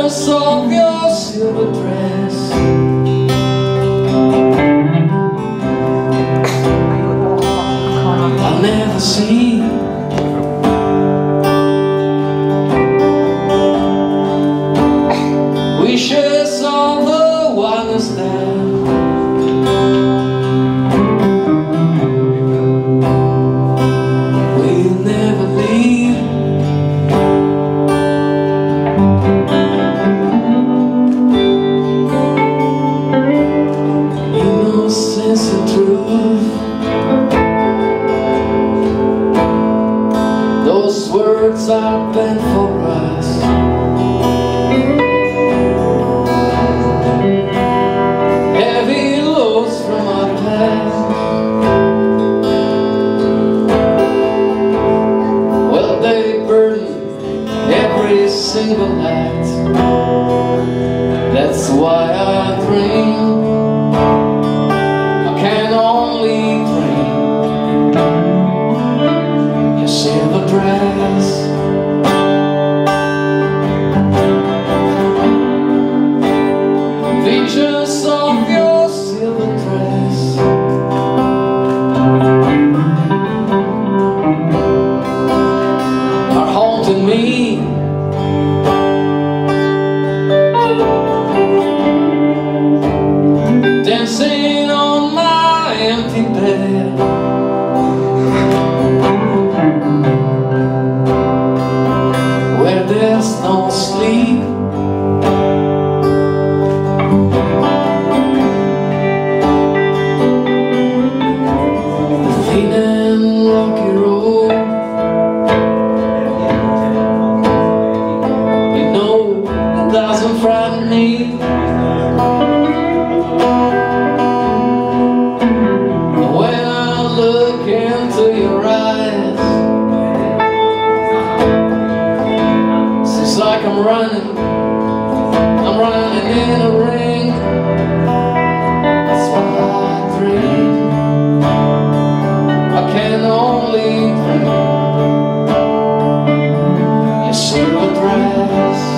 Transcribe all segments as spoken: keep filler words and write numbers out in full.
Visions of your silver dress, I'll never see. Wishes of the wildest there, we'll never leave. Innocence and truth, those words are meant for us. Heavy loads from our past, well, they burden every single act. That's why I dream. I can only dream your silver dress. Visions of your silver dress, are haunting me. Dancing on my empty bed, where there's no sleep. Doesn't frighten me. When I look into your eyes, seems like I'm running, I'm running in a ring. That's what I dream. I can only dream your silver dress.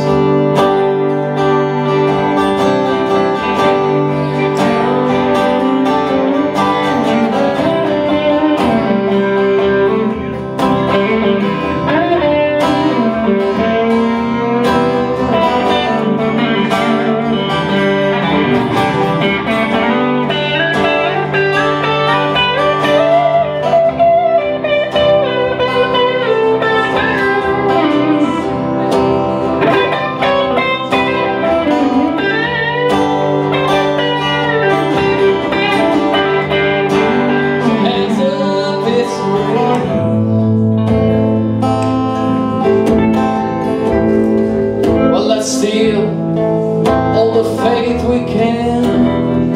Well, let's steal all the faith we can.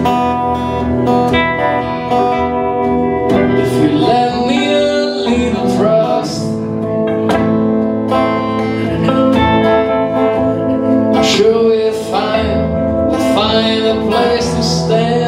If you lend me a little trust, I'm sure we'll find, we'll find a place to stand.